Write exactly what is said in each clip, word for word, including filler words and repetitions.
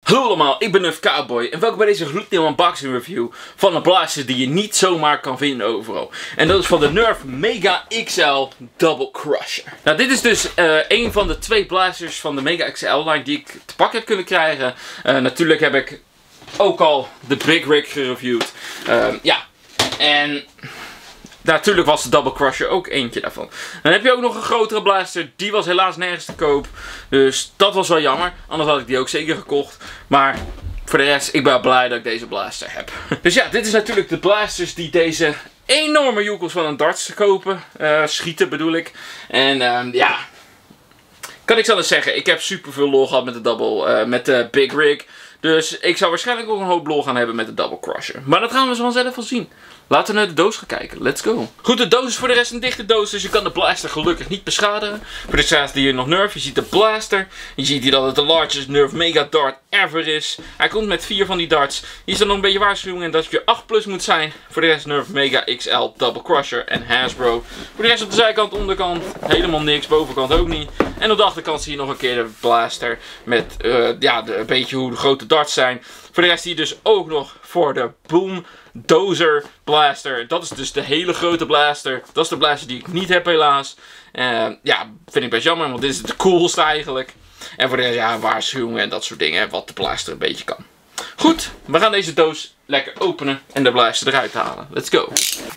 Hallo allemaal, ik ben Nerf Cowboy en welkom bij deze gloednieuwe unboxing review van een blaster die je niet zomaar kan vinden overal. En dat is van de Nerf Mega X L Double Crusher. Nou, dit is dus uh, een van de twee blasters van de Mega X L line die ik te pakken heb kunnen krijgen. Uh, natuurlijk heb ik ook al de Big Rig gereviewd. Uh, ja, en... natuurlijk was de Double Crusher ook eentje daarvan. Dan heb je ook nog een grotere blaster. Die was helaas nergens te koop. Dus dat was wel jammer. Anders had ik die ook zeker gekocht. Maar voor de rest, ik ben blij dat ik deze blaster heb. Dus ja, dit is natuurlijk de blasters die deze enorme joekels van een darts kopen. Uh, schieten bedoel ik. En uh, ja, kan ik zo eens zeggen. Ik heb super veel lol gehad met de Double, uh, met de Big Rig. Dus ik zou waarschijnlijk ook een hoop lol gaan hebben met de Double Crusher. Maar dat gaan we zo vanzelf wel zien. Laten we naar de doos gaan kijken. Let's go. Goed, de doos is voor de rest een dichte doos. Dus je kan de blaster gelukkig niet beschadigen. Voor de staat hier nog Nerf. Je ziet de blaster. Je ziet hier dat het de largest Nerf Mega Dart ever is. Hij komt met vier van die darts. Hier is dan nog een beetje waarschuwing. En dat je acht plus moet zijn. Voor de rest Nerf Mega X L Double Crusher en Hasbro. Voor de rest op de zijkant, onderkant. Helemaal niks. Bovenkant ook niet. En op de achterkant zie je nog een keer de blaster. Met uh, ja, de, een beetje hoe de grote darts zijn. Voor de rest zie je dus ook nog voor de Boom Dozer blaster. Dat is dus de hele grote blaster. Dat is de blaster die ik niet heb helaas. Uh, ja, vind ik best jammer, want dit is de coolste eigenlijk. En voor de rest, ja, waarschuwingen en dat soort dingen. Wat de blaster een beetje kan. Goed, we gaan deze doos lekker openen en de blaster eruit halen. Let's go.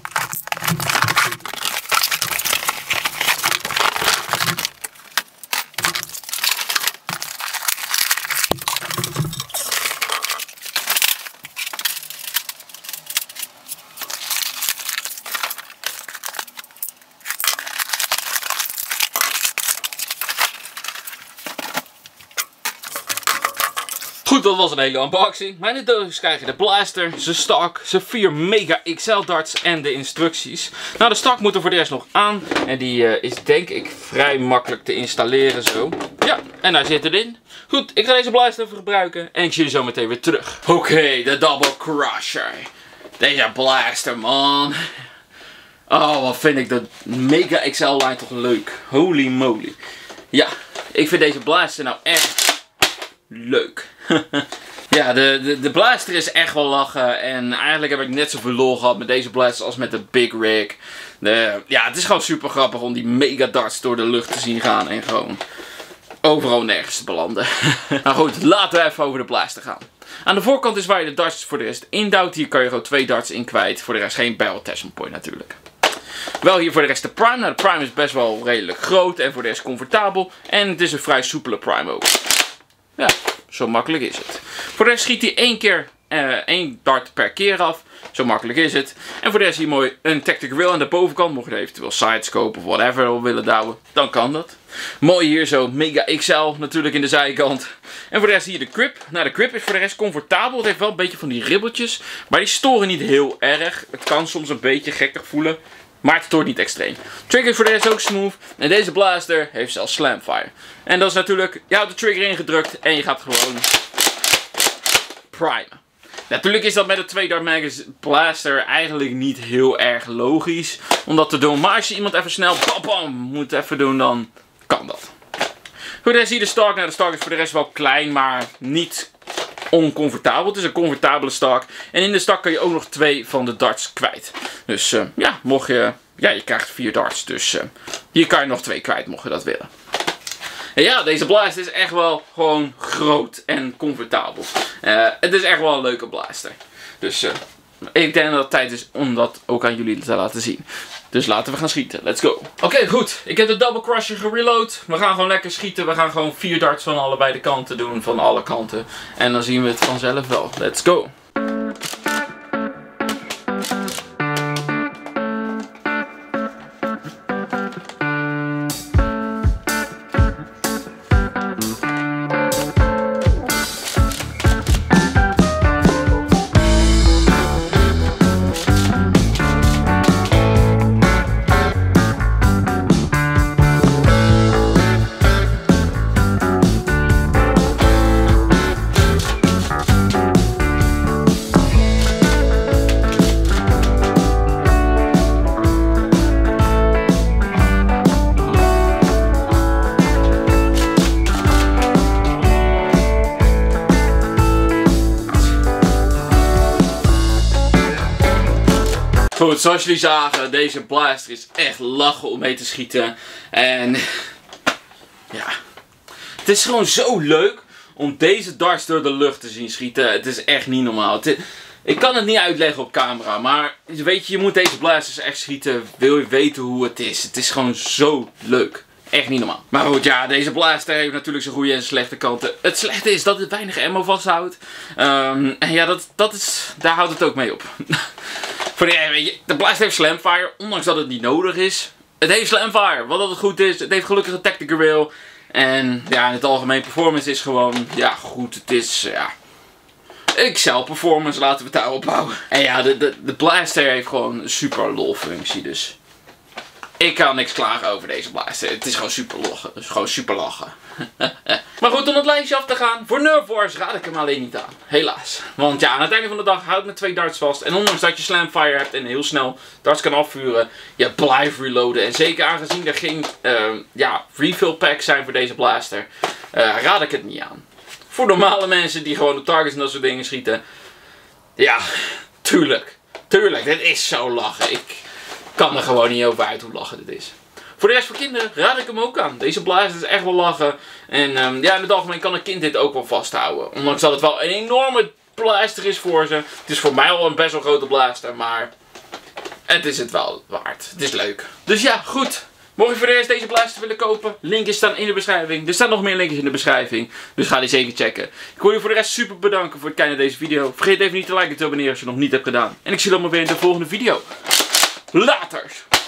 Goed, dat was een hele unboxing. Maar in de doos krijg je de blaster, zijn stok, zijn vier Mega X L darts en de instructies. Nou, de stok moet er voor de rest nog aan. En die uh, is denk ik vrij makkelijk te installeren zo. Ja, en daar zit het in. Goed, ik ga deze blaster even gebruiken en ik zie jullie zo meteen weer terug. Oké, okay, de Double Crusher. Deze blaster, man. Oh, wat vind ik de Mega X L line toch leuk. Holy moly. Ja, ik vind deze blaster nou echt leuk. Ja, de, de, de blaster is echt wel lachen. En eigenlijk heb ik net zoveel lol gehad met deze blaster als met de Big Rig. De, ja, het is gewoon super grappig om die mega darts door de lucht te zien gaan. En gewoon overal nergens te belanden. Nou goed, laten we even over de blaster gaan. Aan de voorkant is waar je de darts voor de rest indouwt. Hier kan je gewoon twee darts in kwijt. Voor de rest geen barrel attachment point natuurlijk. Wel hier voor de rest de prime. Nou, de prime is best wel redelijk groot en voor de rest comfortabel. En het is een vrij soepele prime ook. Ja, zo makkelijk is het. Voor de rest schiet hij één keer, uh, één dart per keer af. Zo makkelijk is het. En voor de rest hier mooi een tactical rail aan de bovenkant. Mocht je eventueel sidescope of whatever willen douwen, dan kan dat. Mooi hier zo Mega X L natuurlijk in de zijkant. En voor de rest hier de grip. Nou, de grip is voor de rest comfortabel. Het heeft wel een beetje van die ribbeltjes. Maar die storen niet heel erg. Het kan soms een beetje gekkig voelen. Maar het stoort niet extreem. Trigger is voor de rest ook smooth. En deze blaster heeft zelfs slamfire. En dat is natuurlijk, je houdt de trigger ingedrukt en je gaat gewoon primen. Natuurlijk is dat met de twee dart Magus blaster eigenlijk niet heel erg logisch om dat te doen. Maar als je iemand even snel bam, bam, moet even doen, dan kan dat. Voor de rest zie je de stok. Nou, de stok is voor de rest wel klein, maar niet oncomfortabel. Het is een comfortabele stok. En in de stok kan je ook nog twee van de darts kwijt. Dus uh, ja, mocht je... Ja, je krijgt vier darts. Dus uh, hier kan je nog twee kwijt, mocht je dat willen. En ja, deze blaster is echt wel gewoon groot en comfortabel. Uh, het is echt wel een leuke blaster. Dus uh, ik denk dat het tijd is om dat ook aan jullie te laten zien. Dus laten we gaan schieten. Let's go. Oké, okay, goed. Ik heb de Double Crusher gereload. We gaan gewoon lekker schieten. We gaan gewoon vier darts van allebei de kanten doen. Van alle kanten. En dan zien we het vanzelf wel. Let's go. Goed, zoals jullie zagen, deze blaster is echt lachen om mee te schieten. En ja, het is gewoon zo leuk om deze darts door de lucht te zien schieten. Het is echt niet normaal. Het is, ik kan het niet uitleggen op camera, maar weet je, je moet deze blasters echt schieten. Wil je weten hoe het is? Het is gewoon zo leuk. Echt niet normaal. Maar goed, ja, deze blaster heeft natuurlijk zijn goede en zijn slechte kanten. Het slechte is dat het weinig ammo vasthoudt. Um, en ja, dat, dat is, daar houdt het ook mee op. Voor de, weet je, de blaster heeft slamfire, ondanks dat het niet nodig is. Het heeft slamfire, wat altijd goed is. Het heeft gelukkig een tactical rail. En ja, in het algemeen performance is gewoon, ja goed, het is, ja... Excel performance, laten we het daarop houden. En ja, de, de, de blaster heeft gewoon een super lol functie, dus... Ik kan niks klagen over deze blaster. Het is gewoon super lachen. Het is gewoon super lachen. Maar goed, om het lijstje af te gaan. Voor Nerf Wars raad ik hem alleen niet aan. Helaas. Want ja, aan het einde van de dag houdt met twee darts vast. En ondanks dat je slamfire hebt en heel snel darts kan afvuren. Je blijft reloaden. En zeker aangezien er geen uh, ja, refill packs zijn voor deze blaster. Uh, raad ik het niet aan. Voor normale mensen die gewoon op targets en dat soort dingen schieten. Ja, tuurlijk. Tuurlijk, dit is zo lachen. Ik... kan er gewoon niet over uit hoe lachen dit is. Voor de rest voor kinderen raad ik hem ook aan. Deze blaster is echt wel lachen. En um, ja, in het algemeen kan een kind dit ook wel vasthouden. Ondanks dat het wel een enorme blaster is voor ze. Het is voor mij al een best wel grote blaster, maar het is het wel waard. Het is leuk. Dus ja, goed. Mocht je voor de rest deze blaster willen kopen, linkjes staan in de beschrijving. Er staan nog meer linkjes in de beschrijving, dus ga die zeker checken. Ik wil je voor de rest super bedanken voor het kijken naar deze video. Vergeet even niet te liken en te abonneren als je het nog niet hebt gedaan. En ik zie je allemaal weer in de volgende video. Laters!